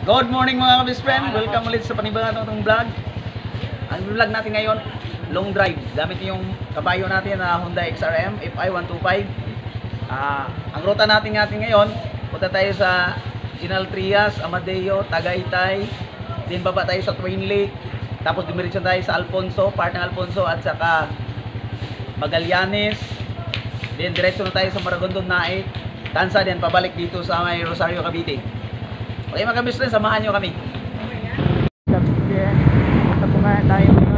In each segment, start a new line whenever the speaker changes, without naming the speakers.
Good morning mga ka-best friend. Welcome ulit sa panibagong vlog. Ang vlog natin ngayon, long drive. Gamit yung kabayo natin na Honda XRM FI125. Ang ruta natin ngayon, punta tayo sa General Trias, Amadeo, Tagaytay. Then baba tayo sa Twin Lake. Tapos dumiretso tayo sa Alfonso, part ng Alfonso at saka Magallanes. Then diretso na tayo sa Maragondon Naik, Tansa, then pabalik dito sa may Rosario, Cavite. Okay mga ka-best friend, samahan nyo kami. Tapungan tayo ngayon.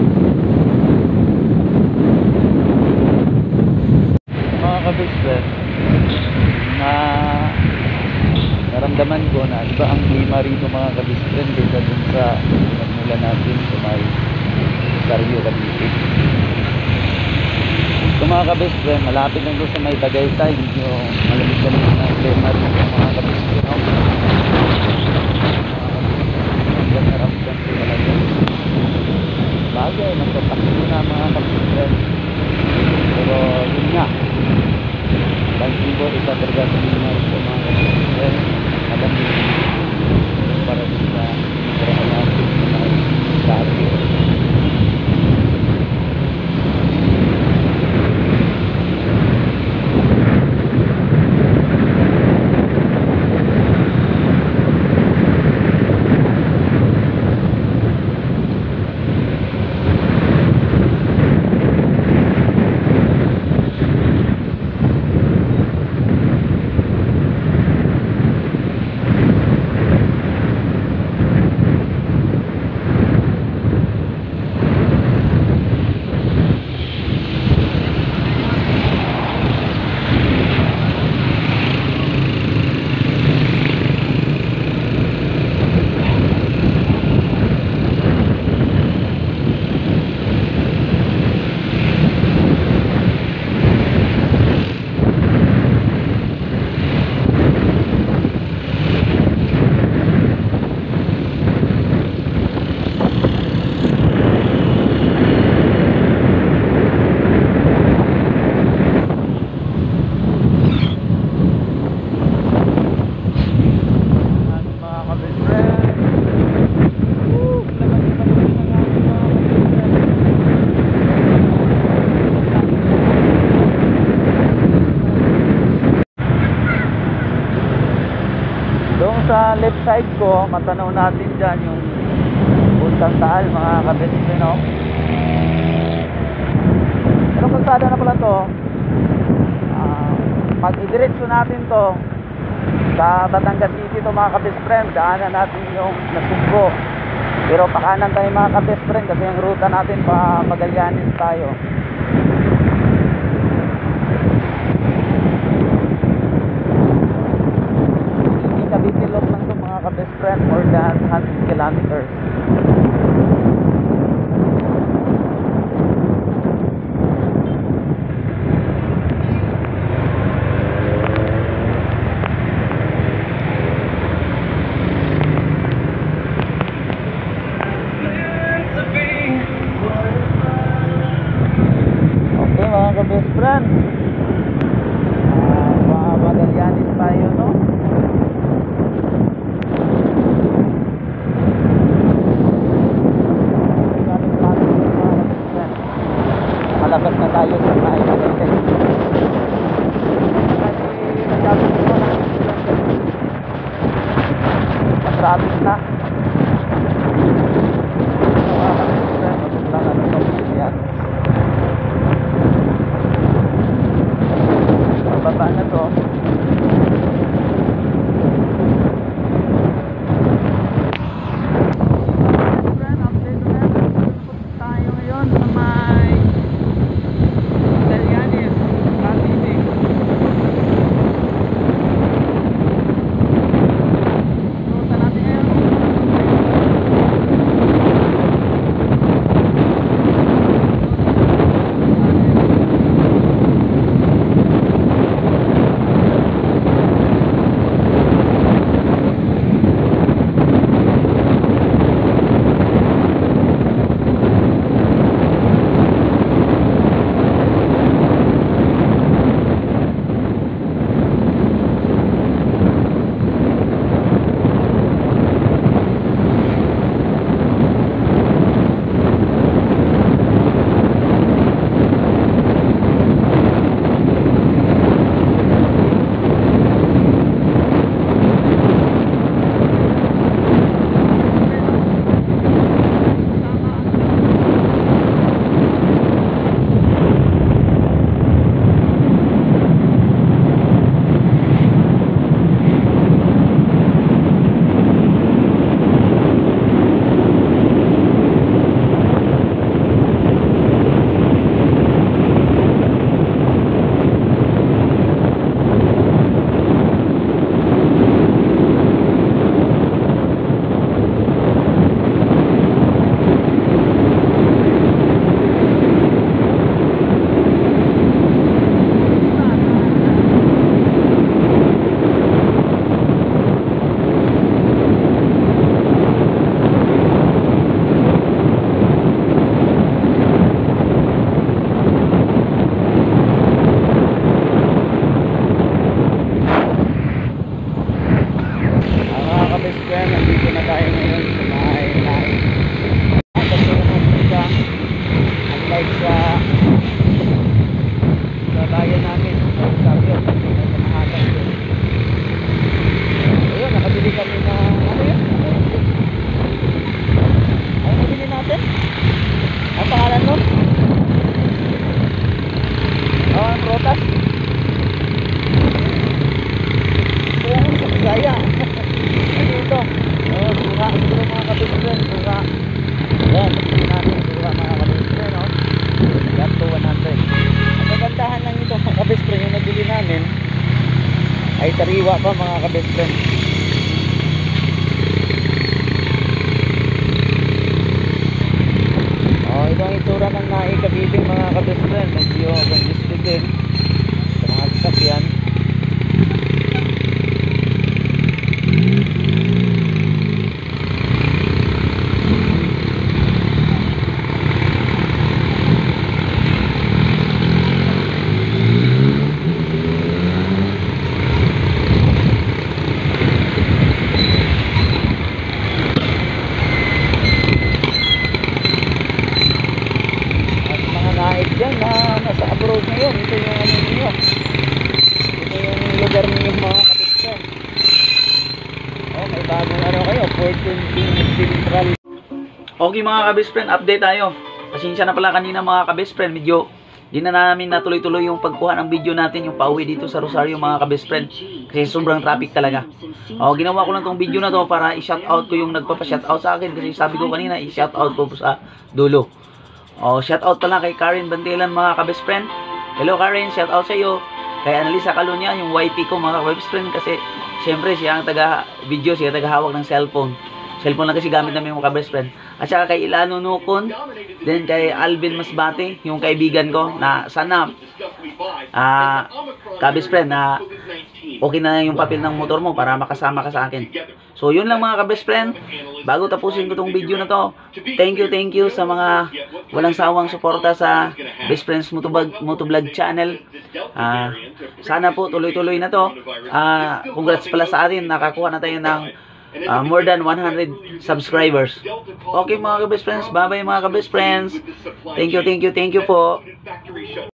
ka-best friend, na naramdaman ko na iba ang klima rito mga ka-best friend kaysa dun sa nagmula natin sa may Rosario, Cavite. So mga ka-best friend, malapit lang doon sa may Tagaytay, medyo malamig-lamig na klima rito mga ka-best friend, no? Naramdam ko talaga bagay, nagtatakbo na mga ka-best friend, pero yun nga, Vancouver isa talaga sa mga ito mga ka-best friend, malamig para din sa pinagrahan natin sa mga sabi. Sa left side ko, matanaw natin dyan yung Puntang Taal mga ka-best friend, no? Pero kalsada na pala to. Pag idiretso natin to sa Batangas City to mga ka-best friend, daanan natin yung Nasugbo. Pero pakanan tayo mga ka-best friend kasi yung ruta natin pa Magallanes tayo. Kabitilog lang to mga ka-best friend, more than 100 kilometers. ay sariwa pa mga ka-best friend. Ito ang itsura ng Naik Cavite mga ka-best friend. Medyo congested din sa mga sasakyan. Diyan na nasa abroad ngayon, ito yung ano niyo, ito yung lugar niyo mga kabispen. May bagong ano kayo, Fortune Central.
Okay mga kabispen, update tayo. Pasensya na pala kanina mga kabispen, medyo di na namin natuloy-tuloy yung pagkuha ng video natin, yung pauwi dito sa Rosario mga kabispen, kasi sobrang traffic talaga. Ginawa ko lang tong video na to para i-shoutout ko yung nagpapa-shoutout sa akin, kasi sabi ko kanina i-shoutout ko sa dulo. Shoutout pala kay Karen Bantelan mga ka-best friend. Hello Karen, shoutout sa iyo. Kay Annalisa Calunya, yung YP ko mga ka-best friend, kasi syempre siya ang taga-video, siya taga-hawak ng cellphone. Cellphone lang kasi gamit namin mga ka-best friend. At saka kay Ilano Nukon, then kay Alvin Masbate, yung kaibigan ko, na sana ka-best friend na okay na yung papel ng motor mo para makasama ka sa akin. So yun lang mga ka-best friend. Bago tapusin ko tong video na to, thank you sa mga walang sawang suporta sa Best Friends Motovlog channel. Sana po tuloy-tuloy na to. Congrats pala sa atin, nakakuha na tayo ng more than 100 subscribers. Okay mga ka-best friends, bye bye mga ka-best friends. Thank you po.